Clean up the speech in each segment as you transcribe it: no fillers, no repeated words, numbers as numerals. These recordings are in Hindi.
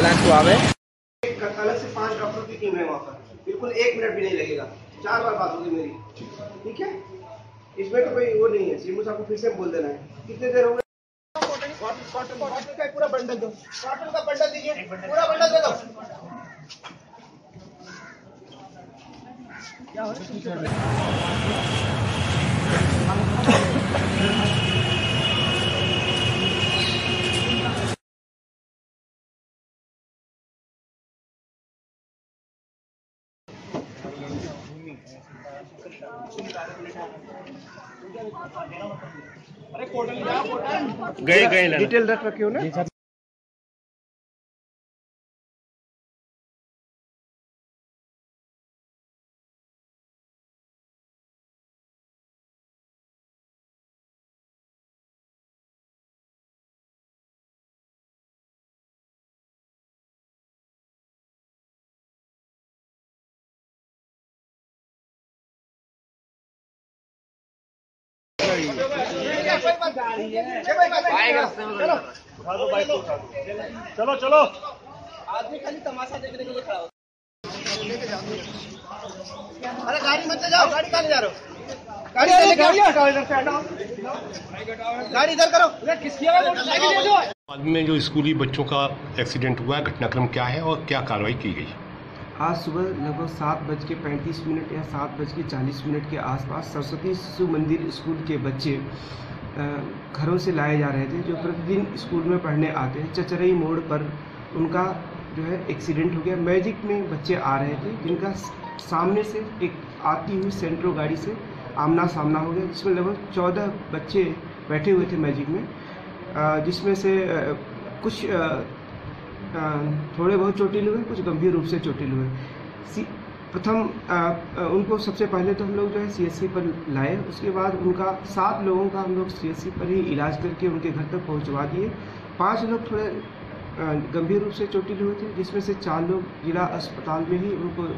एम्बुलेंस को आवे। अलग से 5 डॉक्टर की टीम है वहाँ पर, बिल्कुल 1 मिनट भी नहीं लगेगा। 4 बार बात होगी मेरी, ठीक है? इसमें तो कोई वो नहीं है। सीएमओ साहब को फिर से बोल देना है। कितने देर हो गए? कॉटन का पूरा बंडल दो, कॉटन का बंडल दीजिए, पूरा बंडल दे दो। क्या हो गए डिटेल रख रखे हो ना? चलो चलो, आदमी खाली तमाशा देखने के लिए खड़ा होता है। अरे गाड़ी मत ले जाओ, गाड़ी कहाँ ले जा रहे हो? गाड़ी इधर से हटाओ, गाड़ी इधर करो। बाद में जो स्कूली बच्चों का एक्सीडेंट हुआ है, घटनाक्रम क्या है और क्या कार्रवाई की गई? आज सुबह लगभग 7:35 या 7:40 के आसपास सरस्वती शिशु मंदिर स्कूल के बच्चे घरों से लाए जा रहे थे, जो प्रतिदिन स्कूल में पढ़ने आते हैं। चचरई मोड़ पर उनका जो है एक्सीडेंट हो गया। मैजिक में बच्चे आ रहे थे, जिनका सामने से एक आती हुई सेंट्रो गाड़ी से आमना सामना हो गया, जिसमें लगभग 14 बच्चे बैठे हुए थे मैजिक में, जिसमें से कुछ थोड़े बहुत चोटिल हुए, कुछ गंभीर रूप से चोटिल हुए। प्रथम उनको सबसे पहले तो हम लोग जो है सीएससी पर लाए, उसके बाद उनका 7 लोगों का हम लोग सीएससी पर ही इलाज करके उनके घर तक पहुंचवा दिए। 5 लोग थोड़े गंभीर रूप से चोटिल हुए थे, जिसमें से 4 लोग जिला अस्पताल में ही उनको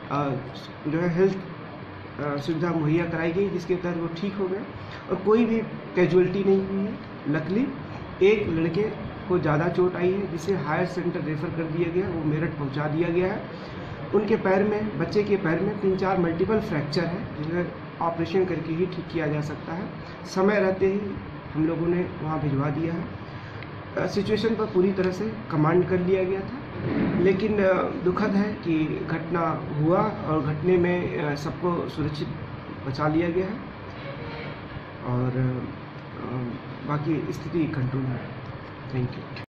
जो है हेल्थ सुविधा मुहैया कराई गई, जिसके तहत वो ठीक हो गए और कोई भी कैजुअल्टी नहीं हुई है। लकीली एक लड़के को ज़्यादा चोट आई है, जिसे हायर सेंटर रेफर कर दिया गया, वो मेरठ पहुंचा दिया गया है। उनके पैर में, बच्चे के पैर में 3-4 मल्टीपल फ्रैक्चर है, जिन्हें ऑपरेशन करके ही ठीक किया जा सकता है। समय रहते ही हम लोगों ने वहाँ भिजवा दिया है। सिचुएशन पर पूरी तरह से कमांड कर लिया गया था, लेकिन दुखद है कि घटना हुआ और घटने में सबको सुरक्षित बचा लिया गया है और बाकी स्थिति कंट्रोल है। Thank you.